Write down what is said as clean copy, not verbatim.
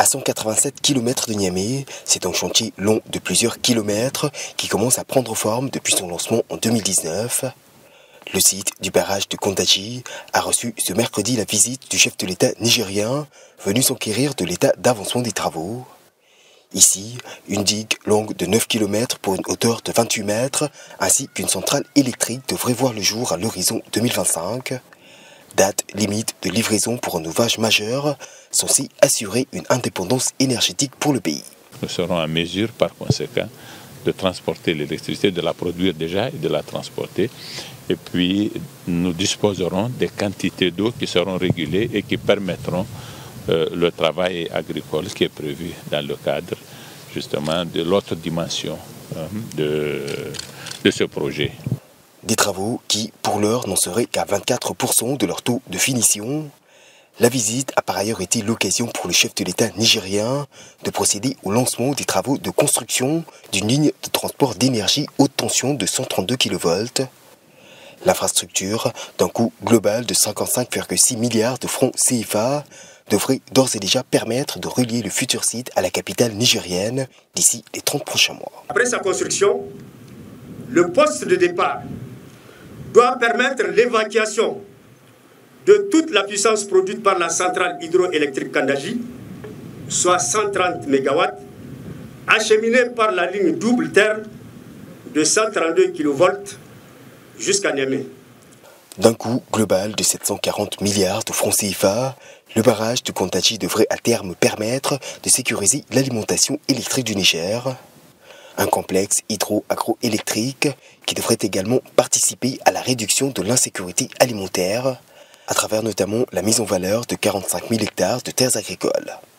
À 187 km de Niamey, c'est un chantier long de plusieurs kilomètres qui commence à prendre forme depuis son lancement en 2019. Le site du barrage de Kondaji a reçu ce mercredi la visite du chef de l'État nigérien, venu s'enquérir de l'état d'avancement des travaux. Ici, une digue longue de 9 km pour une hauteur de 28 mètres, ainsi qu'une centrale électrique devrait voir le jour à l'horizon 2025. Date limite de livraison pour un ouvrage majeur, censé assurer une indépendance énergétique pour le pays. Nous serons en mesure, par conséquent, de transporter l'électricité, de la produire déjà et de la transporter. Et puis, nous disposerons des quantités d'eau qui seront régulées et qui permettront le travail agricole qui est prévu dans le cadre, justement, de l'autre dimension de ce projet. Des travaux qui, pour l'heure, n'en seraient qu'à 24% de leur taux de finition. La visite a par ailleurs été l'occasion pour le chef de l'État nigérien de procéder au lancement des travaux de construction d'une ligne de transport d'énergie haute tension de 132 kV. L'infrastructure, d'un coût global de 55,6 milliards de francs CFA, devrait d'ores et déjà permettre de relier le futur site à la capitale nigérienne d'ici les 30 prochains mois. Après sa construction, le poste de départ doit permettre l'évacuation de toute la puissance produite par la centrale hydroélectrique Kondaji, soit 130 MW, acheminée par la ligne double terre de 132 kV jusqu'à Niamey. D'un coût global de 740 milliards de francs CFA, le barrage de Kondaji devrait à terme permettre de sécuriser l'alimentation électrique du Niger. Un complexe hydro-agroélectrique qui devrait également participer à la réduction de l'insécurité alimentaire, à travers notamment la mise en valeur de 45 000 hectares de terres agricoles.